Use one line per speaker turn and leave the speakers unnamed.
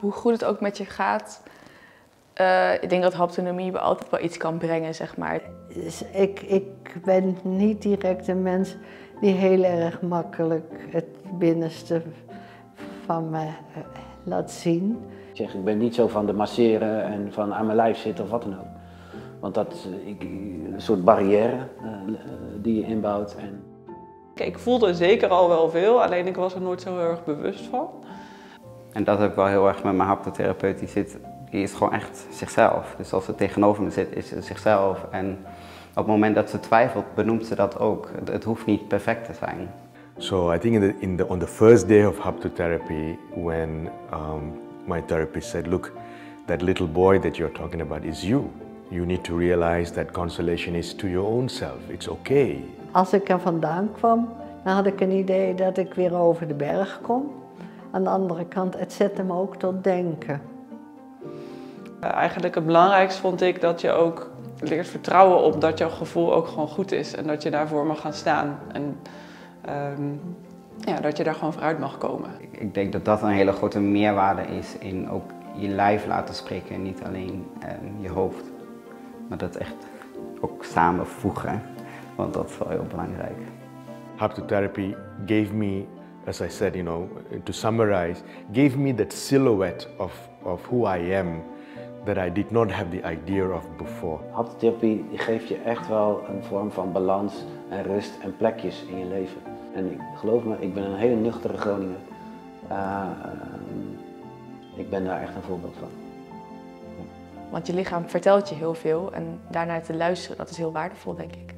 hoe goed het ook met je gaat, ik denk dat haptonomie me altijd wel iets kan brengen, zeg maar.
Dus ik ben niet direct een mens die heel erg makkelijk het binnenste van me laat zien.
Ik ben niet zo van de masseren en van aan mijn lijf zitten of wat dan ook. Want dat is een soort barrière die je inbouwt.
Kijk, ik voelde zeker al wel veel, alleen ik was er nooit zo heel erg bewust van.
En dat heb ik wel heel erg met mijn haptotherapeut. Die is gewoon echt zichzelf. Dus als ze tegenover me zit, is ze zichzelf. En op het moment dat ze twijfelt, benoemt ze dat ook. Het hoeft niet perfect te zijn.
So I think on the first day of haptotherapy, when my therapist said, look, that little boy that you're talking about is you. You need to realize that consolation is to your own self. It's okay.
Als ik er vandaan kwam, dan had ik een idee dat ik weer over de berg kom. Aan de andere kant, het zette me ook tot denken.
Eigenlijk het belangrijkste vond ik dat je ook leert vertrouwen op dat jouw gevoel ook gewoon goed is. En dat je daarvoor mag gaan staan. En ja, dat je daar gewoon vooruit mag komen.
Ik denk dat dat een hele grote meerwaarde is in ook je lijf laten spreken en niet alleen je hoofd. Maar dat echt ook samenvoegen, want dat is wel heel belangrijk.
Haptotherapy gave me, as I said, to summarize, gave me that silhouette of who I am that I did not have the idea of before.
Haptotherapie geeft je echt wel een vorm van balans en rust en plekjes in je leven. En geloof me, ik ben een hele nuchtere Groninger. Ik ben daar echt een voorbeeld van.
Want je lichaam vertelt je heel veel en daarnaar te luisteren, dat is heel waardevol, denk ik.